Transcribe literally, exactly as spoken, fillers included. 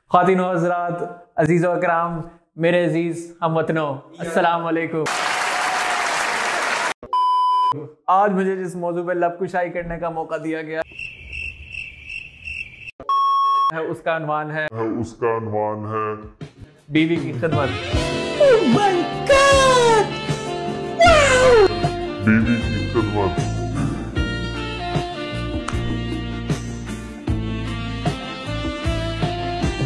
ख़ातिन व हज़रात, अजीज़ व अकराम, मेरे अजीज़ हमवतनों, अस्सलाम वालेकुम। आज मुझे जिस मौजू पे लब कुशाई करने का मौका दिया गया है उसका अनवान है उसका अनवान है बीवी की खिदमत। बीवी की खिदमत।